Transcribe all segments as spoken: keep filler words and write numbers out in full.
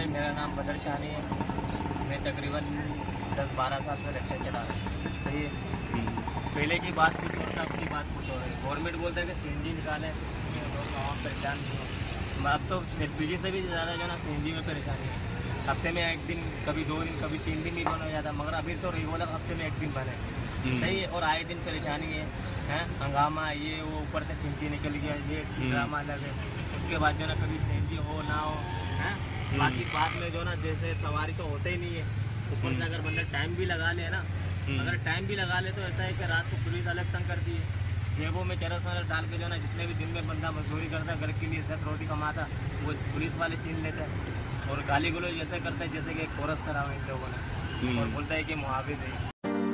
भाई, मेरा नाम बदर शानी है। मैं तकरीबन दस बारह साल से रिक्शा चला रहा हूँ। सही है। पहले की बात कुछ और था, अब की बात कुछ और है। गवर्नमेंट बोलता है कि सी एन जी निकालें, लोग गाँव परेशान नहीं हो। अब तो एल पी जी से भी ज़्यादा जो ना सी एन जी में परेशानी है। हफ्ते में एक दिन, कभी दो दिन, कभी तीन दिन भी बंद हो जाता है, मगर अभी तो रेगुलर हफ्ते में एक दिन बने। सही है। और आए दिन परेशानी है, हैं हंगामा, ये वो ऊपर से चिंची निकल गया, ये ड्रामा अलग है। उसके बाद जो ना कभी सी एन जी हो ना हो, हैं बाकी बाद में जो ना जैसे सवारी तो होते ही नहीं है। ऊपर से अगर बंदा टाइम भी लगा ले ना, अगर टाइम भी लगा ले तो ऐसा है कि रात को पुलिस अलग तंग करती है। जेबों में चरस वरस डाल के जो ना जितने भी दिन में बंदा मजदूरी करता है घर के लिए दस रोटी कमाता, वो पुलिस वाले छीन लेते हैं और गाली गलौज जैसे करते हैं जैसे कि एक कोरस करा हुआ इन लोगों ने, और बोलता है कि मुहाफिज है।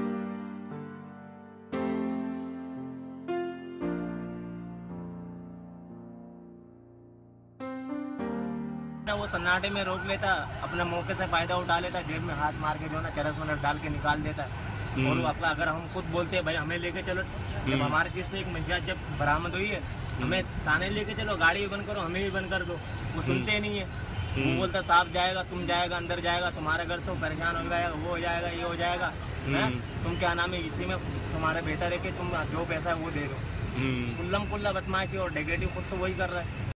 ना वो सन्नाटे में रोक लेता, अपने मौके से फायदा उठा लेता, जेब में हाथ मार के जो ना चरस वरस डाल के निकाल देता। और अपना अगर हम खुद बोलते हैं भाई हमें लेके चलो, जब हमारे चीज से एक मंशियात जब बरामद हुई है, हमें थाने लेके चलो, गाड़ी भी बंद करो, हमें भी बंद कर दो, वो सुनते नहीं है। वो बोलता साहब जाएगा, तुम जाएगा, अंदर जाएगा, तुम्हारे घर तो परेशान हो जाएगा, वो हो जाएगा, ये हो जाएगा, है? तुम क्या नाम है, इसी में तुम्हारा बेहतर है कि तुम जो पैसा है वो दे दो। कुल्लम कुल्ला बदमाशी और नेगेटिव खुद तो वही कर रहा है।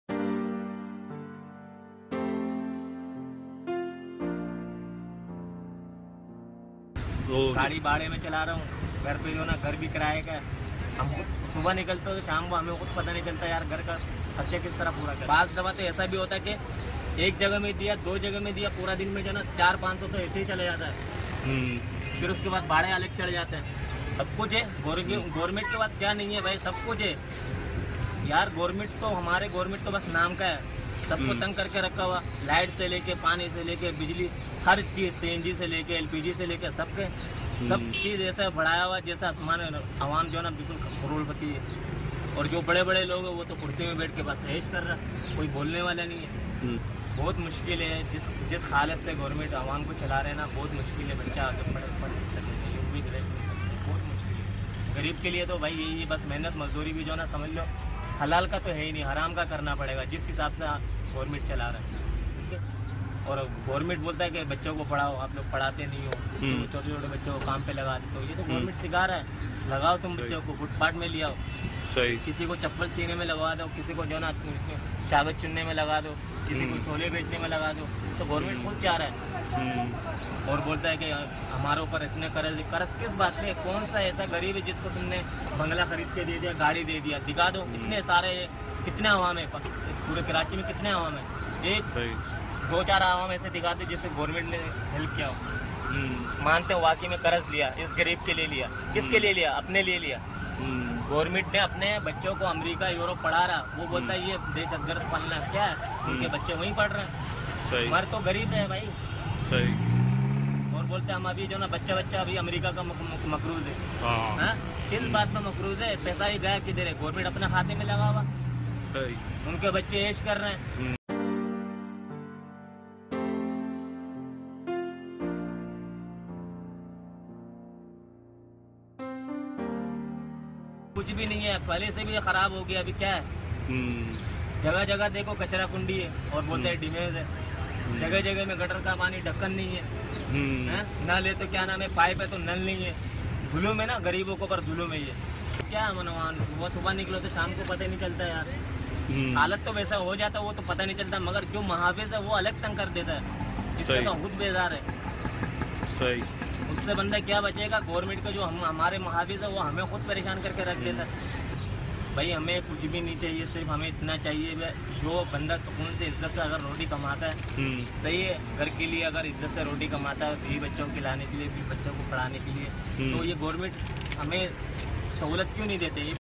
गाड़ी भाड़े में चला रहा हूँ, घर पे जो ना घर भी किराए का है। हम सुबह निकलते हो तो शाम को हमें कुछ पता नहीं चलता यार घर का खर्चे किस तरह पूरा कर। पाँच दफा तो ऐसा भी होता है कि एक जगह में दिया, दो जगह में दिया, पूरा दिन में जो ना चार पाँच सौ तो ऐसे ही चले जाता है। फिर उसके बाद भाड़े अलग चढ़ जाते हैं। सब कुछ है गवर्नमेंट के बाद, क्या नहीं है भाई, सब कुछ है यार। गवर्नमेंट तो हमारे गवर्नमेंट तो बस नाम का है, सबको तंग करके रखा हुआ। लाइट से लेके, पानी से लेके, बिजली, हर चीज, सी एन जी से लेके, एल पी जी से लेके, सबके सब चीज ऐसा बढ़ाया हुआ जैसा आसमान आवाम जो ना बिल्कुल करोड़पति है। और जो बड़े बड़े लोग हैं वो तो कुर्सी में बैठ के बस ऐश कर रहा है, कोई बोलने वाला नहीं है। बहुत मुश्किल है, जिस जिस हालत से गवर्नमेंट आवाम को चला रहे हैं ना, बहुत मुश्किल है। बच्चा आगे पढ़ पढ़ सके, यूपी ग्रेजुएट, बहुत मुश्किल है। गरीब के लिए तो भाई यही बस मेहनत मजदूरी भी जो ना समझ लो हलाल का तो है ही नहीं, हराम का करना पड़ेगा जिस हिसाब से गवर्नमेंट चला रहा है। ठीक है। और गवर्नमेंट बोलता है कि बच्चों को पढ़ाओ, आप लोग पढ़ाते नहीं हो, छोटे छोटे बच्चों को काम पे लगा देते हो। ये तो गवर्नमेंट सिखा रहा है, लगाओ तुम बच्चों को, फुटपाथ में ले आओ, सही। किसी को चप्पल सीने में लगवा दो, किसी को जो ना कागज चुनने में लगा दो, किसी को छोले बेचने में लगा दो। तो गवर्नमेंट खुद चाह रहा है और बोलता है कि हमारे ऊपर इतने कर्ज। कर्ज किस बात में? कौन सा ऐसा गरीब है जिसको तुमने बंगला खरीद के दे दिया, गाड़ी दे दिया? दिखा दो कितने सारे, कितने आवाम है पूरे कराची में, कितने आवाम है? एक दो चार आवाम ऐसे दिखाते जिससे गवर्नमेंट ने हेल्प किया हो। मानते हो वाकई में कर्ज लिया, इस गरीब के लिए लिया, किसके लिए लिया? अपने लिए लिया। गवर्नमेंट ने अपने बच्चों को अमेरिका यूरोप पढ़ा रहा, वो बोलता है ये देश अदगर्द पढ़ना क्या है, उनके बच्चे वहीं पढ़ रहे हैं। मर तो गरीब है भाई, सही। और बोलते हैं हम अभी जो ना बच्चा बच्चा अभी अमेरिका का मकरूज है। किस बात में मकरूज है? पैसा ही गायब किधर है? गवर्नमेंट अपने खाते में लगा हुआ, उनके बच्चे ऐश कर रहे हैं। कुछ भी नहीं है, पहले से भी खराब हो गया। अभी क्या है, जगह जगह देखो कचरा कुंडी है और बोलते हैं डिमेज है। जगह जगह में गटर का पानी ढक्कन नहीं है, है? नल है तो क्या नाम है, पाइप है तो नल नहीं है। जुलूम है ना गरीबों को, पर जुलूम है ये। क्या मनोमान, वो सुबह निकलो तो शाम को पता नहीं चलता यार। हालत तो वैसा हो जाता, वो तो पता नहीं चलता, मगर जो मुहाफिज है वो अलग तंग कर देता है, जिससे तो खुद बेजार है। सही। उससे बंदा क्या बचेगा? गवर्नमेंट का जो हम हमारे मुहाफिज है वो हमें खुद परेशान करके रख देता है। भाई हमें कुछ भी नहीं चाहिए, सिर्फ हमें इतना चाहिए जो बंदा सुकून से इज्जत से अगर रोटी कमाता है, सही है, घर के लिए अगर इज्जत से रोटी कमाता है, बीवी बच्चों को खिलाने के लिए, बीवी बच्चों को पढ़ाने के लिए, तो ये गवर्नमेंट हमें सहूलत क्यों नहीं देते?